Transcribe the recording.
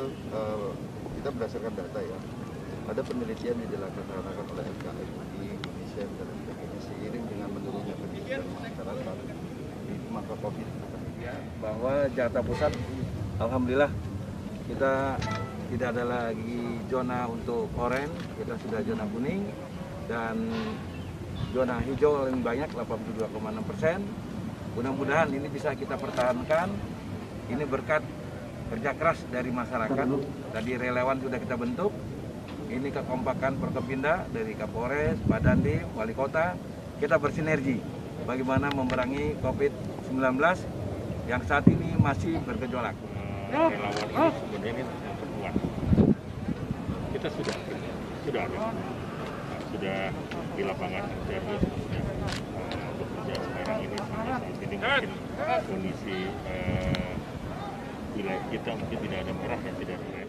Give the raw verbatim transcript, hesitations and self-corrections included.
uh, kita berdasarkan data ya, ada penelitian yang dilaksanakan oleh L K M di Indonesia dan sebagainya seiring dengan menurunnya pendidikan masyarakat di masa COVID, bahwa Jakarta Pusat, alhamdulillah kita tidak ada lagi zona untuk oranye, kita sudah zona kuning dan zona hijau yang banyak delapan puluh dua koma enam persen. Mudah-mudahan ini bisa kita pertahankan. Ini berkat kerja keras dari masyarakat. Tadi relawan sudah kita bentuk. Ini kekompakan Forkopimda dari Kapolres, Badandim, Wali Kota. Kita bersinergi bagaimana memerangi COVID sembilan belas yang saat ini masih bergejolak. Relawan ini sebenarnya memperkuat. Kita sudah sudah ada, sudah di lapangan kerjanya sudah uh, bekerja sekarang ini sampai saat ini mungkin kondisi uh, wilayah kita mungkin tidak ada merah ya, tidak ada